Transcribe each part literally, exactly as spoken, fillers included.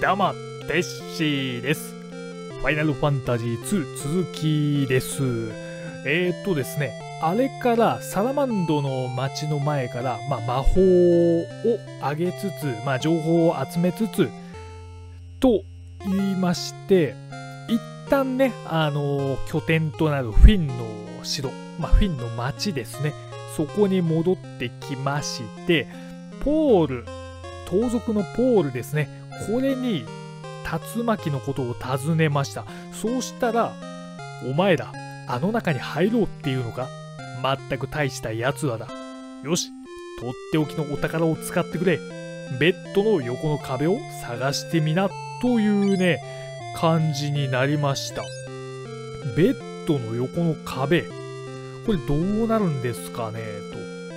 どうも、テッシーです。ファイナルファンタジーツー続きです。えーっとですね、あれからサラマンドの町の前から、まあ、魔法を上げつつ、まあ、情報を集めつつ、と言いまして、一旦ね、あのー、拠点となるフィンの城、まあ、フィンの町ですね、そこに戻ってきまして、ポール、盗賊のポールですね、これに竜巻のことを尋ねました。そうしたら、お前ら、あの中に入ろうっていうのか？全く大したやつらだ。よし、とっておきのお宝を使ってくれ。ベッドの横の壁を探してみな、というね、感じになりました。ベッドの横の壁、これどうなるんですかね、と。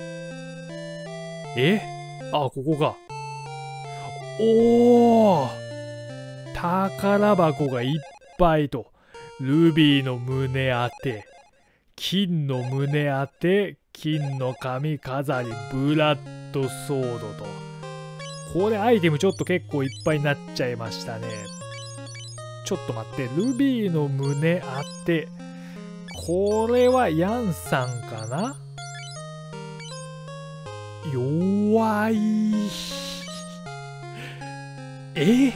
え？あ、ここか。おー！宝箱がいっぱいと。ルビーの胸当て、金の胸当て、金の髪飾り、ブラッドソードと。これアイテムちょっと結構いっぱいになっちゃいましたね。ちょっと待って、ルビーの胸当て。これはヤンさんかな？弱い。え？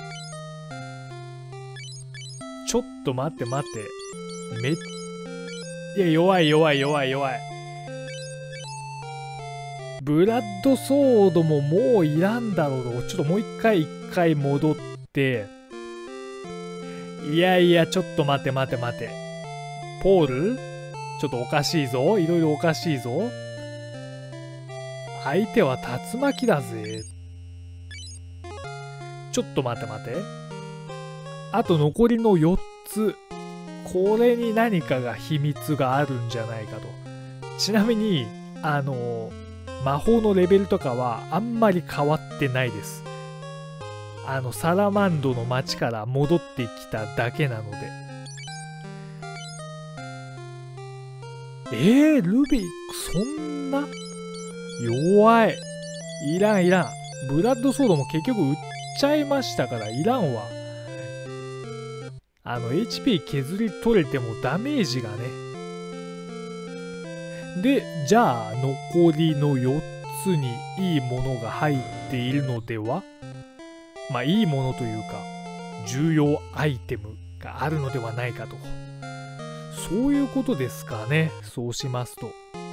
ちょっと待って待って。めっ、いや、弱い弱い弱い弱い。ブラッドソードももういらんだろうと。ちょっともう一回一回戻って。いやいや、ちょっと待って待って待って。ポール？ちょっとおかしいぞ。いろいろおかしいぞ。相手は竜巻だぜ。ちょっと待って待って。あと残りのよっつ。これに何かが秘密があるんじゃないかと。ちなみに、あの、魔法のレベルとかはあんまり変わってないです。あの、サラマンドの町から戻ってきただけなので。えー、ルビー、そんな弱い。いらんいらん。ブラッドソードも結局売っちゃいましたからいらんわ。あの エイチピー 削り取れてもダメージがね。で、じゃあ残りのよっつにいいものが入っているのでは？まあいいものというか重要アイテムがあるのではないかと。そういうことですかね。そうしますと。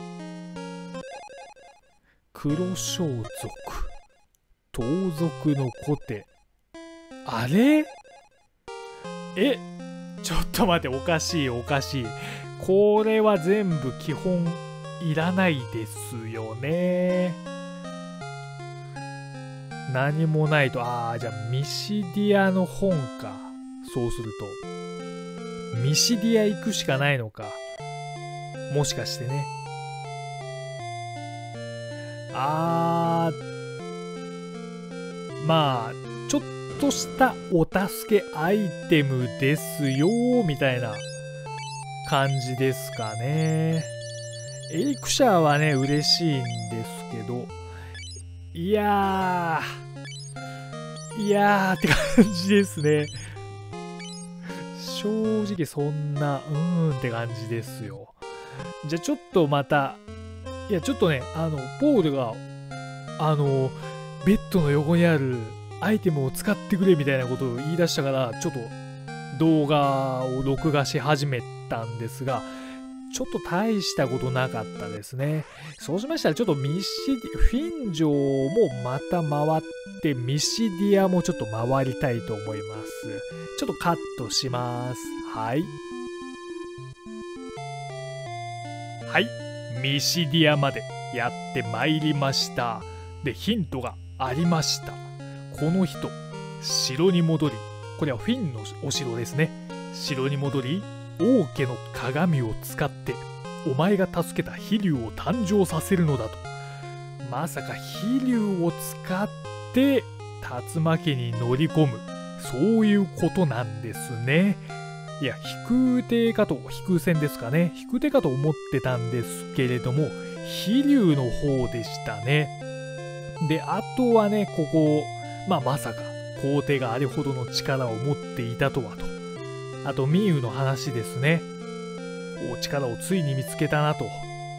黒装束。盗賊のコテ。あれ？え？ちょっと待って、おかしいおかしい。これは全部基本いらないですよね。何もないと。ああ、じゃあミシディアの本か。そうすると。ミシディア行くしかないのか。もしかしてね。あー、まあ、ちょっとしたお助けアイテムですよ、みたいな感じですかね。エリクシャーはね、嬉しいんですけど、いやー、いやーって感じですね。正直そんな、うーんって感じですよ。じゃあちょっとまた、いやちょっとね、あの、ポールが、あの、ベッドの横にあるアイテムを使ってくれみたいなことを言い出したから、ちょっと動画を録画し始めたんですが、ちょっと大したことなかったですね。そうしましたら、ちょっとミシディ、フィン城もまた回って、ミシディアもちょっと回りたいと思います。ちょっとカットします。はい。はい。ミシディアまでやってまいりました。で、ヒントがありました。この人、城に戻り、これはフィンのお城ですね。城に戻り、王家の鏡を使って、お前が助けた飛竜を誕生させるのだと。まさか飛竜を使って、竜巻に乗り込む。そういうことなんですね。いや、飛空艇かと、飛空船ですかね。飛空艇かと思ってたんですけれども、飛竜の方でしたね。で、あとはね、ここ、まあまさか、 皇帝があれほどの力を持っていたとはと。あと民羽の話ですね。お力をついに見つけたなと。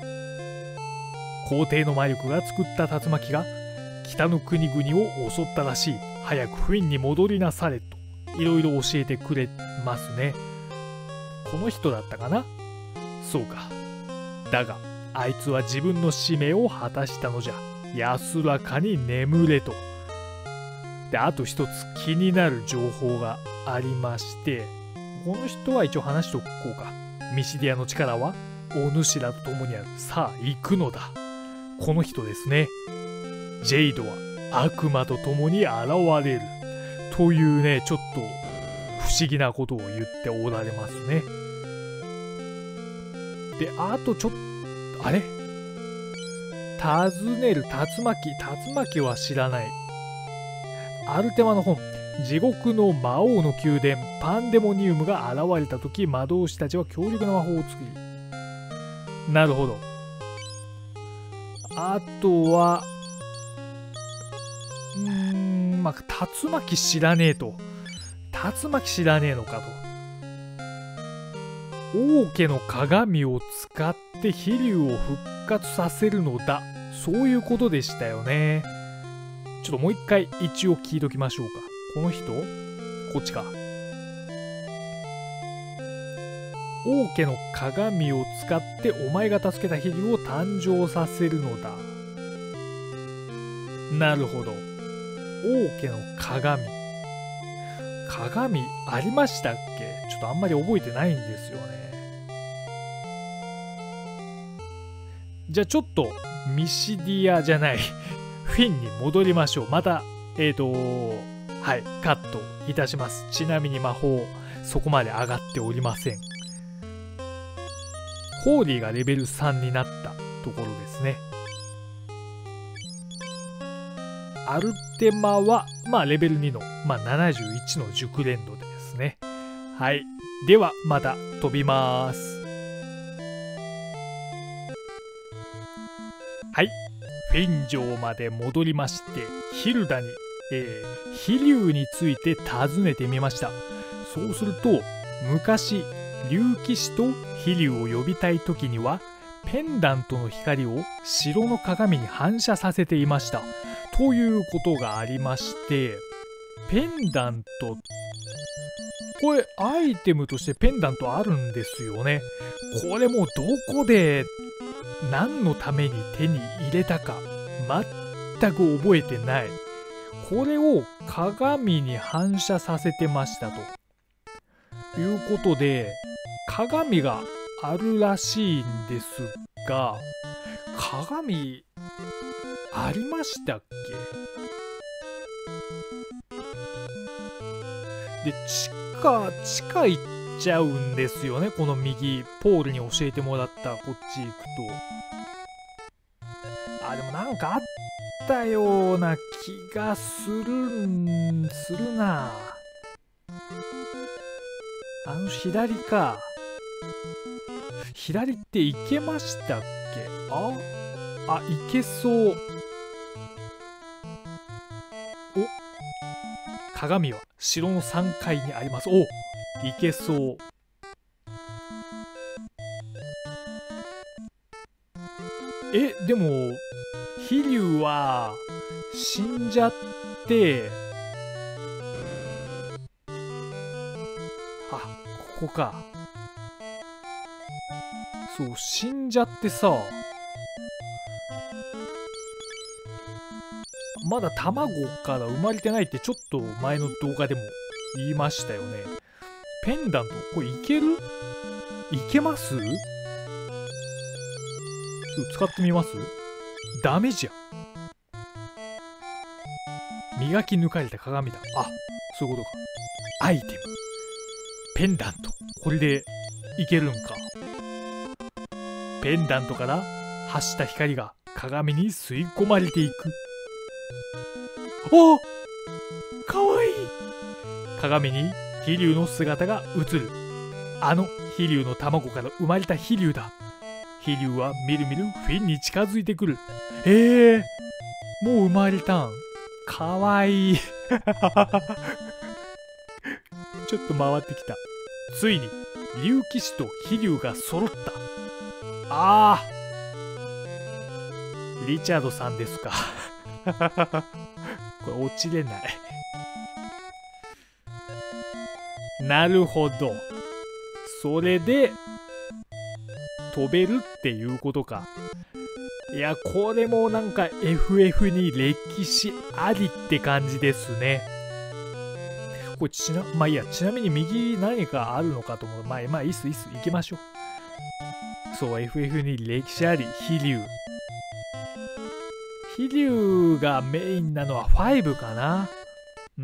皇帝の魔力が作った竜巻が北の国々を襲ったらしい。早くフィンに戻りなされといろいろ教えてくれますね。この人だったかな。そうか。だがあいつは自分の使命を果たしたのじゃ。安らかに眠れと。で、あと一つ気になる情報がありまして、この人は一応話しておこうか。ミシディアの力はお主らと共にある。さあ行くのだ。この人ですね。ジェイドは悪魔と共に現れるというね、ちょっと不思議なことを言っておられますね。で、あとちょっとあれ尋ねる竜巻。竜巻は知らない。アルテマの本、地獄の魔王の宮殿パンデモニウムが現れた時、魔導士たちは強力な魔法を作り。なるほど。あとはうーんまあ竜巻知らねえと。竜巻知らねえのかと。王家の鏡を使って飛竜を復活させるのだ。そういうことでしたよね。ちょっともう一回一応聞いときましょうか。この人こっちか。王家の鏡を使ってお前が助けた飛竜を誕生させるのだ。なるほど。王家の鏡。鏡ありましたっけ？ちょっとあんまり覚えてないんですよね。じゃあちょっとミシディアじゃないフィンに戻りましょう。またえーとはいカットいたします。ちなみに魔法そこまで上がっておりません。ホーリーがレベルさんになったところですね。アルテマはまあレベルにの、まあ、ななじゅういちの熟練度ですね。はい。ではまた飛びます。はい。フィン城まで戻りまして、ヒルダに、えー、飛竜について尋ねてみました。そうすると、昔、竜騎士と飛竜を呼びたい時には、ペンダントの光を城の鏡に反射させていました。ということがありまして、ペンダント、これアイテムとしてペンダントあるんですよね。これもうどこで何のために手に入れたか全く覚えてない。これを鏡に反射させてましたということで、鏡があるらしいんですが、鏡ありましたっけ？で、地下、地下行っちゃうんですよね。この右、ポールに教えてもらったこっち行くと。あ、でもなんかあったような気がするん、するな。あの左か。左って行けましたっけ？ああ、行けそう。お、鏡は城のさんがいにあります。お、行けそう。え、でも飛竜は死んじゃって、あ、ここか。そう、死んじゃってさ、まだ卵から生まれてないってちょっと前の動画でも言いましたよね。ペンダント、これいける？いけます？使ってみます？ダメじゃん。磨き抜かれた鏡だ。あ、そういうことか。アイテム。ペンダント。これでいけるんか。ペンダントから発した光が鏡に吸い込まれていく。お、かわいい。鏡に飛竜の姿が映る。あの飛竜の卵から生まれた飛竜だ。飛竜はみるみるフィンに近づいてくる。えー、もう生まれたん。かわいい。 ちょっと回ってきた。ついに竜騎士と飛竜が揃った。あー、リチャードさんですか。これ落ちれない。なるほど。それで飛べるっていうことか。いや、これもなんか エフエフ に歴史ありって感じですね。これちな、まあいいや、ちなみに右何かあるのかと思う。まあ、まあいいっすいいっす、行きましょう。そう、エフエフ に歴史あり、飛竜。飛竜がメインなのはごかな。うん。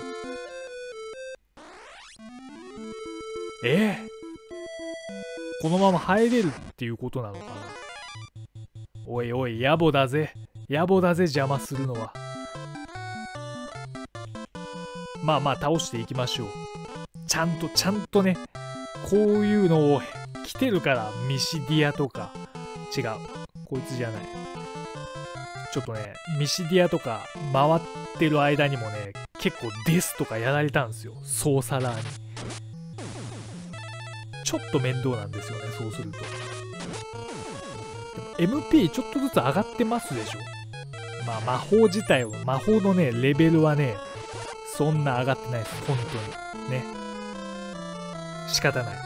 えー、このまま入れるっていうことなのかな。おいおい、野暮だぜ。野暮だぜ、邪魔するのは。まあまあ、倒していきましょう。ちゃんと、ちゃんとね、こういうのを来てるから、ミシディアとか。違う。こいつじゃない。ちょっとね、ミシディアとか回ってる間にもね、結構ですとかやられたんですよ。ソーサラーに。ちょっと面倒なんですよね、そうすると。でも エムピー ちょっとずつ上がってますでしょ。まあ魔法自体は、魔法のね、レベルはね、そんな上がってないです、本当に。ね。仕方ない。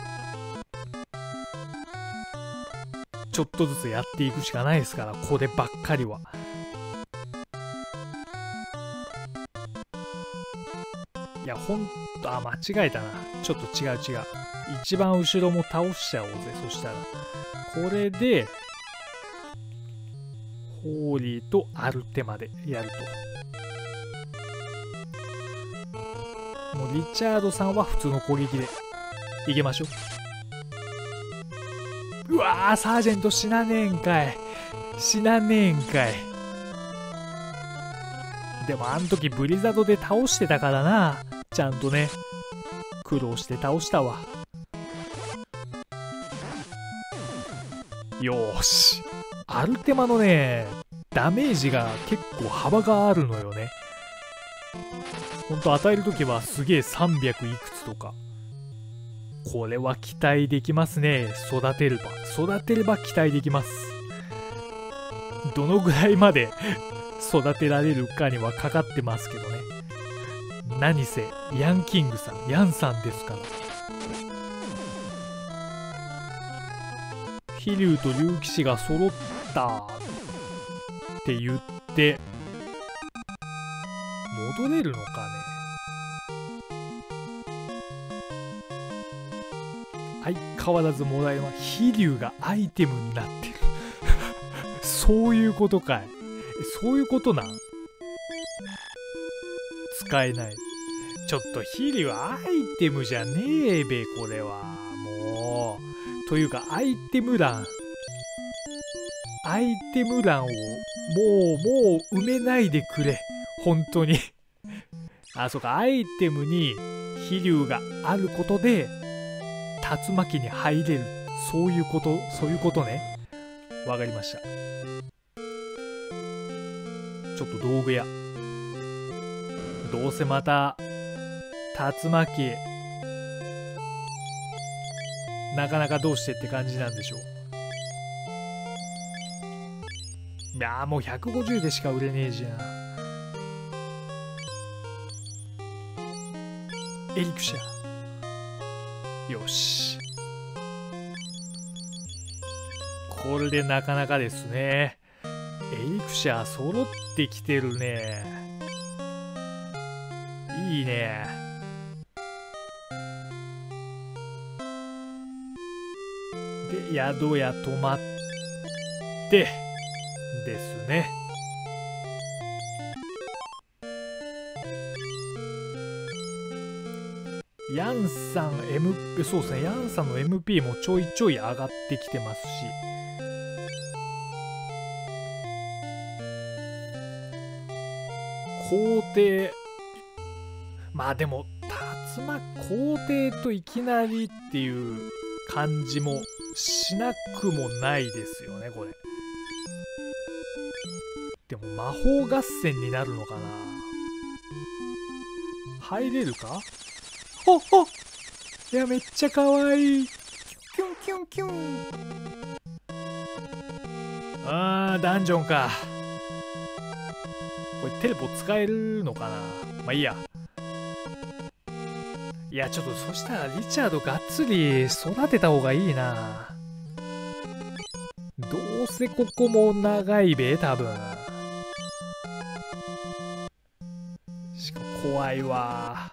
ちょっとずつやっていくしかないですから、こればっかりは。いや、ほんと、あ、間違えたな。ちょっと違う違う。一番後ろも倒しちゃおうぜ、そしたら。これで、ホーリーとアルテまでやると。もうリチャードさんは普通の攻撃でいけましょう。うわー、サージェント死なねえんかい。死なねえんかい。でもあの時ブリザードで倒してたからな。ちゃんとね、苦労して倒したわ。よーし。アルテマのね、ダメージが結構幅があるのよね。ほんと与えるときはすげえさんびゃくいくつとか。これは期待できますね。育てれば。育てれば期待できます。どのぐらいまで育てられるかにはかかってますけどね。何せ、ヤンキングさん、ヤンさんですから。飛竜と竜騎士が揃ったって言って戻れるのかね。相変わらずもらえます。飛竜がアイテムになってる。そういうことかい。そういうことなん？使えない。ちょっと飛竜アイテムじゃねえべ、これは。もう。というか、アイテム欄。アイテム欄を、もう、もう埋めないでくれ。本当に。あ、そうか、アイテムに飛竜があることで、竜巻に入れる。そういうこと、そういうことね。わかりました。ちょっと道具屋。どうせまた、竜巻、なかなかどうしてって感じなんでしょう。いやーもうひゃくごじゅうでしか売れねえじゃん。エリクシャー。よし。これでなかなかですね。エリクシャー揃ってきてるね。いいね。で、宿屋泊まってですね。ヤンさん エムピー、そうですね、ヤンさんの エムピー もちょいちょい上がってきてますし、皇帝、まあでも竜巻皇帝といきなりっていう感じもしなくもないですよね、これ。でも魔法合戦になるのかな。 入れるか？ほっほっ、いや、めっちゃかわいい。キュンキュンキュン。あー、ダンジョンか。これテレポ使えるのかな。まあいいや。いや、ちょっとそしたらリチャードがっつり育てた方がいいな。どうせここも長いべ、多分。しかも怖いわ。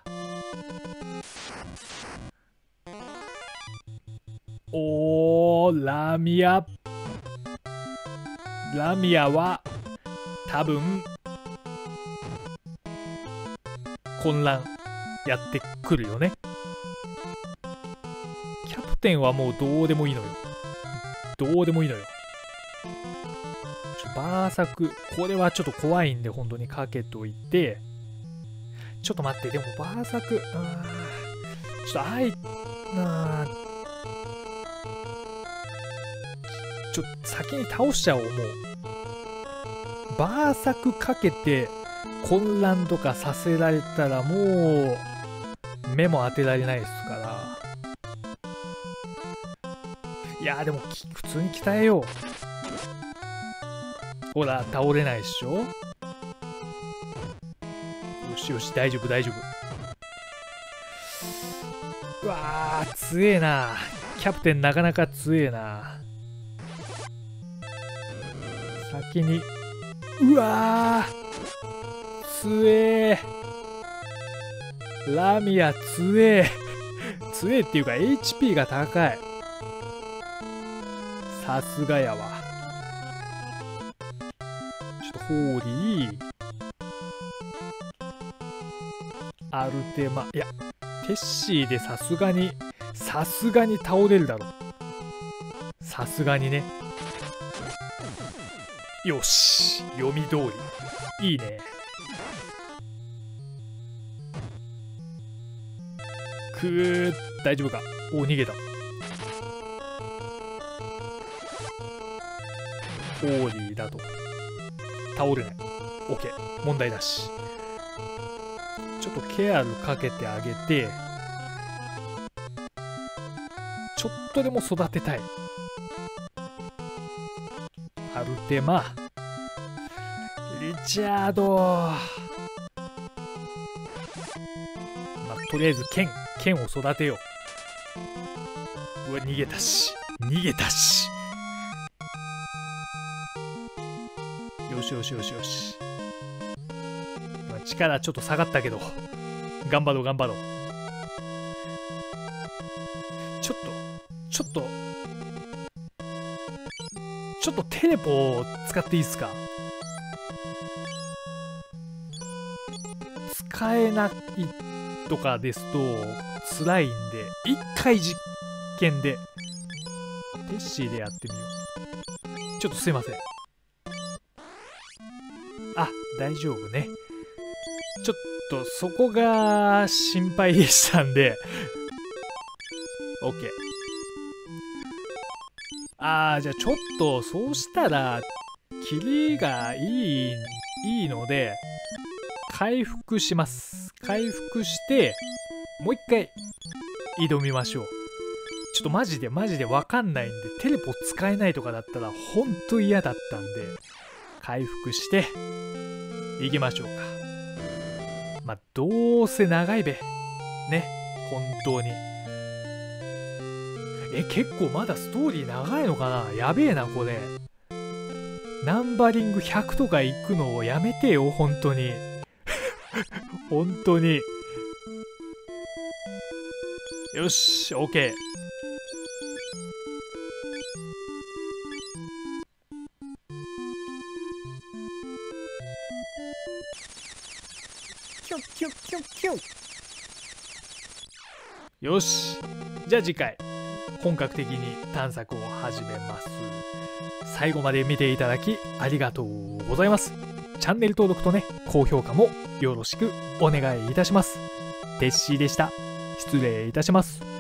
おー、ラミア。ラミアは多分混乱やってくるよね。キャプテンはもうどうでもいいのよ。どうでもいいのよ。ちょバーサク、これはちょっと怖いんで本当にかけといて。ちょっと待って、でもバーサク、うーん、ちょっとあいなちょっと先に倒しちゃおう。もうバーサクかけて混乱とかさせられたらもう目も当てられないですから。いやーでも普通に鍛えよう。ほら倒れないっしょ。よしよし、大丈夫大丈夫。うわー強えな。キャプテンなかなか強えな。先に、うわー強え。ラミア強え。強えっていうか エイチピー が高い。さすがやわ。ちょっとホーリーアルテマ、いやテッシーでさすがにさすがに倒れるだろ。さすがにね。よし、読み通り。いいね。くー、大丈夫か。お、逃げた。ホーリーだと倒れない。オッケー、問題なし。ちょっとケアルかけてあげて、ちょっとでも育てたい。アルテマ、リチャード、まあ、とりあえず剣剣を育てよう。うわ、逃げたし逃げたし。よしよしよしよし、まあ、力ちょっと下がったけど頑張ろう頑張ろう。ちょっとちょっとちょっとテレポを使っていいですか。使えないとかですと辛いんで、一回実験でテッシーでやってみよう。ちょっとすいません。あ、大丈夫ね。ちょっとそこが心配でしたんでOK。あー、じゃあちょっとそうしたらキリがいいいいので回復します。回復してもう一回挑みましょう。ちょっとマジでマジで分かんないんで、テレポ使えないとかだったらほんと嫌だったんで回復していきましょうか。まあどうせ長いべね、本当に。え、結構まだストーリー長いのかな。やべえなこれ。ナンバリングひゃくとか行くのをやめてよ本当に本当に。よし OK。 キュッキュッキュッキュッ。よし、じゃあ次回本格的に探索を始めます。最後まで見ていただきありがとうございます。チャンネル登録とね、高評価もよろしくお願いいたします。テッシーでした。失礼いたします。